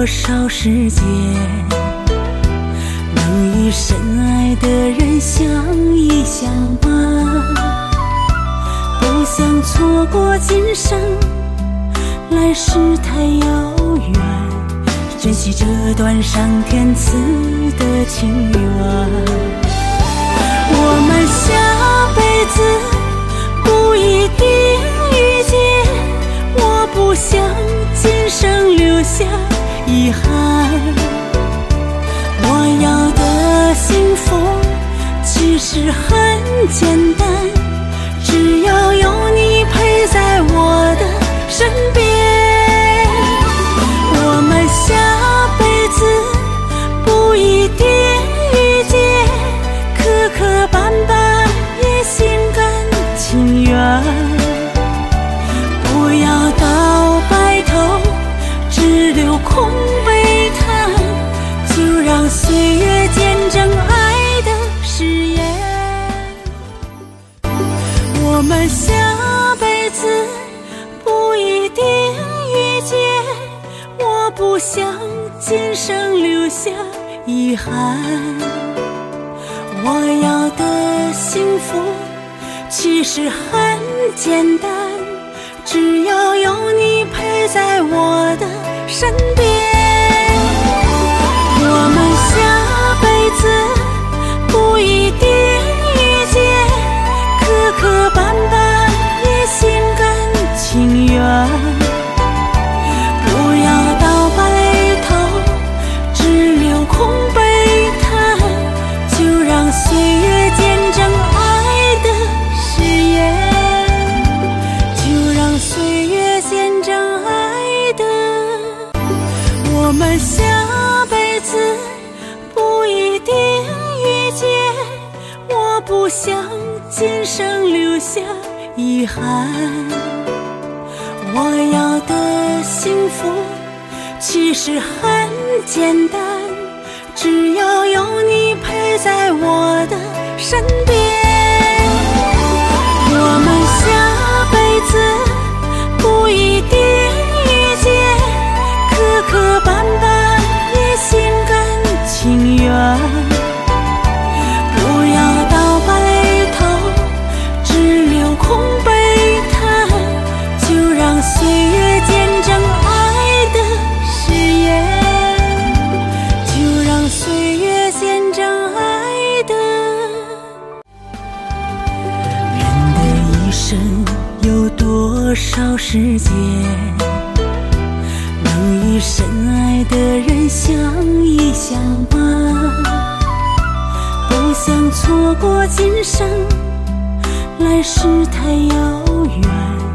少时间，能与深爱的人相依相伴？不想错过今生，来世太遥远，珍惜这段上天赐的情缘。我们下辈子不一定遇见，我不想今生留下遗憾。我要的幸福其实很简单，只要有你陪在我的身边。我们下辈子不一定遇见，磕磕绊绊也心甘情愿。不要到白头只留空悲叹，就让岁月见证爱的誓言。我们下辈子不一定遇见，我不想今生留下遗憾。我要的幸福其实很简单，只要有你陪在我的身边。我们下辈子不一定遇见，磕磕绊绊也心甘情愿。不要到白头只留空悲叹，就让岁月见证爱的誓言，就让岁月见证爱的。我们下辈子不一定遇见，我不想今生留下遗憾。我要的幸福其实很简单，只要有你陪在我的身边。我们下辈子不一定遇见，磕磕绊绊也心甘情愿。不要到白头只留空悲叹，就让岁月见证爱的誓言，就让岁月见证爱的。人的一生有多少时间，能与深爱的人相依相伴？不想错过今生，来世太遥远，